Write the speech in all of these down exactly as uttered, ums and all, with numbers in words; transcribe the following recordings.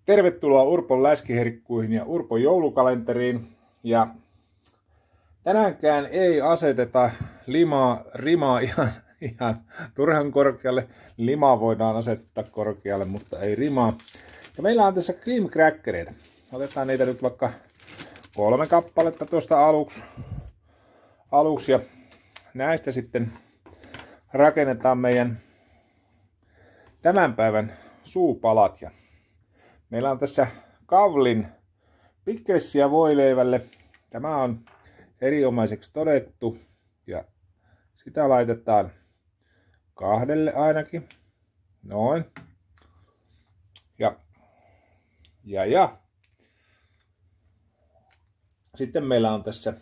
Tervetuloa Urpon läskiherkkuihin ja Urpon joulukalenteriin. Ja tänäänkään ei aseteta limaa, rimaa ihan, ihan turhan korkealle. Limaa voidaan asettaa korkealle, mutta ei rimaa. Ja meillä on tässä cream crackereita. Otetaan niitä nyt vaikka kolme kappaletta tuosta aluksi. aluksi ja näistä sitten rakennetaan meidän tämän päivän suupalat. Ja meillä on tässä Kavlin picklesia voileivälle. Tämä on erinomaiseksi todettu ja sitä laitetaan kahdelle ainakin. Noin. Ja, ja, ja. Sitten meillä on tässä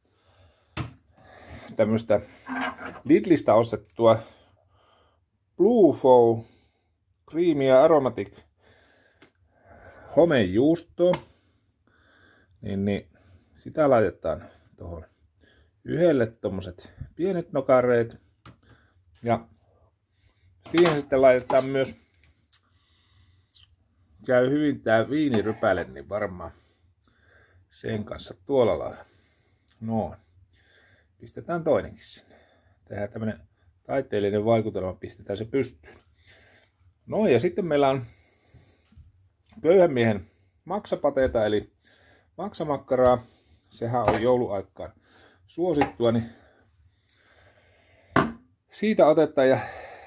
tämmöistä Lidlistä ostettua Blue Fow Creamy ja Aromatic homejuustoa. Niin, niin sitä laitetaan tuohon yhdelle tommoset pienet nokareet. Ja siihen sitten laitetaan myös, käy hyvin tää viinirypäle, niin varmaan sen kanssa tuolla lailla. Noin. Pistetään toinenkin sinne. Tehdään tämmönen taiteellinen vaikutelma, pistetään se pystyyn. No ja sitten meillä on köyhän miehen maksapateita, eli maksamakkaraa. Sehän on jouluaikaan suosittua, niin siitä otetaan ja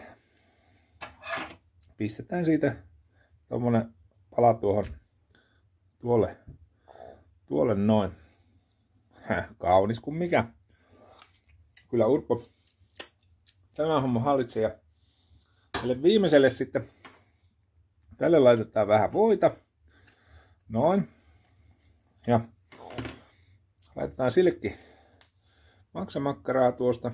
pistetään siitä tommonen pala tuohon tuolle, tuolle noin. Häh, kaunis kuin mikä. Kyllä Urpo tämä homma hallitsee. Ja tälle viimeiselle sitten tälle laitetaan vähän voita. Noin. Ja laitetaan sillekin maksamakkaraa tuosta.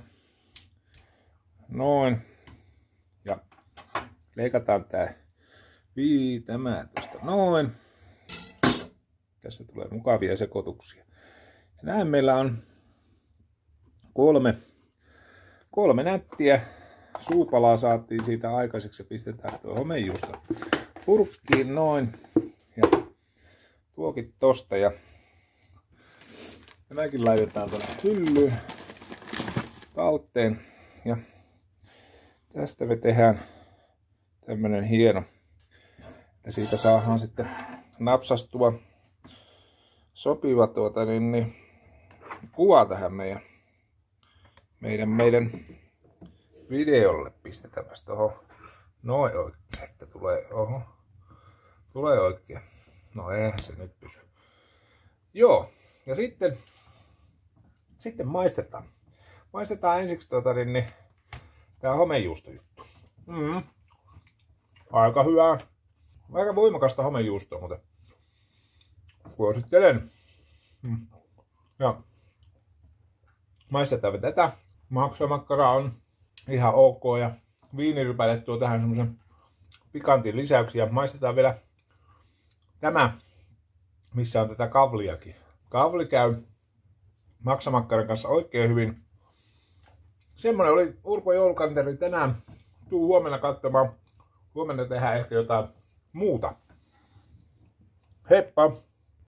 Noin. Ja leikataan tää vii tämä tuosta noin. Tässä tulee mukavia sekoituksia. Ja näin meillä on kolme, kolme nättiä suupalaa saatiin siitä aikaiseksi ja pistetään tuo homejuusto purkkiin noin. Ja tuokin tosta ja nämäkin laitetaan tuonne hyllyyn talteen. Ja tästä me tehdään tämmönen hieno. Ja siitä saadaan sitten napsastua sopiva tuota niin, niin kuva tähän meidän meidän, meidän videolle. Pistetäänpäs tohon noin oikein, että tulee, oho, tulee oikein. No eihän se nyt pysy. Joo, ja sitten, sitten maistetaan. Maistetaan ensiksi tuota, niin, niin, tää homejuustojuttu. Mm. Aika hyvää. Aika voimakasta homejuustoa, mutta suosittelen. Mm. Ja maistetaan tätä. Maksamakkara on ihan ok ja viinirypäle tuo tähän semmosen pikantin lisäyksiä. Ja maistetaan vielä tämä, missä on tätä kavliakin. Kavli käy maksamakkaran kanssa oikein hyvin. Semmonen oli Urpon joulukalenteri tänään. Tuu huomenna katsomaan. Huomenna tehdään ehkä jotain muuta. Heippa!